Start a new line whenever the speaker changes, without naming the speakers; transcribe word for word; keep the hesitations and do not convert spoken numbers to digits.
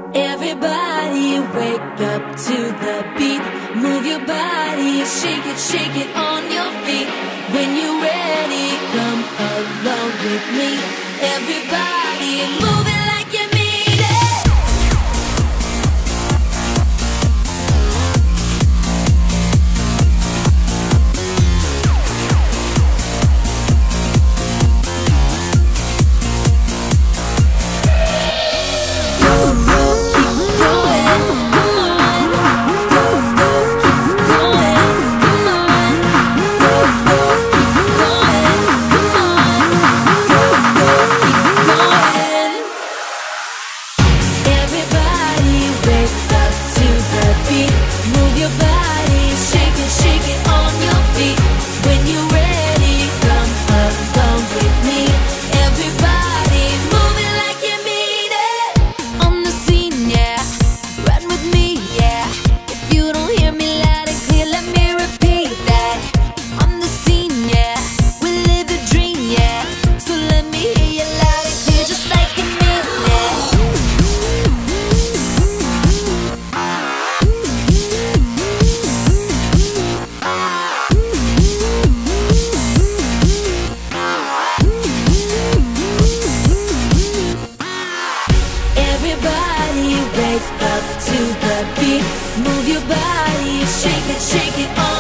Everybody wake up to the beat. Move your body, shake it, shake it on your feet. When you're ready, come along with me. Everybody move it like you mean it. Everybody wake up to the beat. Move your body, shake it, shake it on